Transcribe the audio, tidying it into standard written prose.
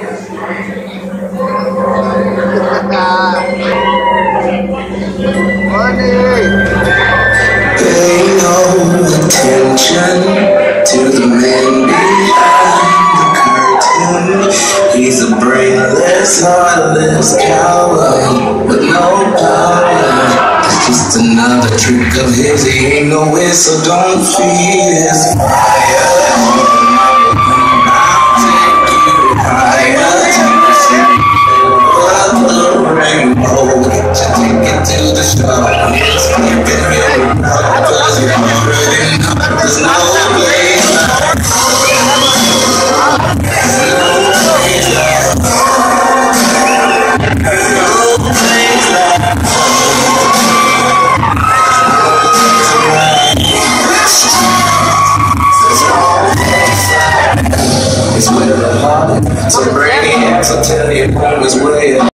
Pay no attention to the man behind the curtain. He's a brainless, heartless coward with no power. It's just another trick of his. He ain't nowhere, so don't feed his fire. I'll take you higher. But the rainbow, just take it to the shore. It's keeping you up, 'cause you're hurting. There's no place like it's with the heart, so bring it, so tell you home is where